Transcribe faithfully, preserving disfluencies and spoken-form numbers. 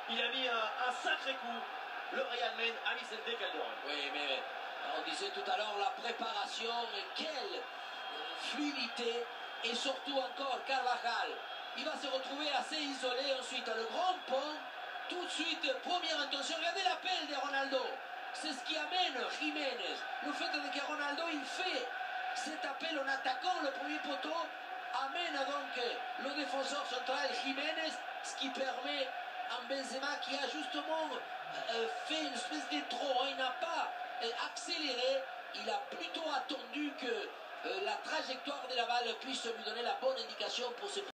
il a mis un, un sacré coup. Le Real mène à Vicente Calderón. Oui, mais on disait tout à l'heure la préparation, et quelle fluidité, et surtout encore Carvajal. Il va se retrouver assez isolé ensuite. Le grand pont, tout de suite, première intention. Regardez l'appel de Ronaldo. C'est ce qui amène Jiménez. Le fait de que Ronaldo, il fait cet appel en attaquant le premier poteau, amène donc le défenseur central Jiménez, ce qui permet à Benzema, qui a justement euh, fait une espèce de trop, hein, il n'a pas euh, accéléré, il a plutôt attendu que euh, la trajectoire de la balle puisse lui donner la bonne indication pour se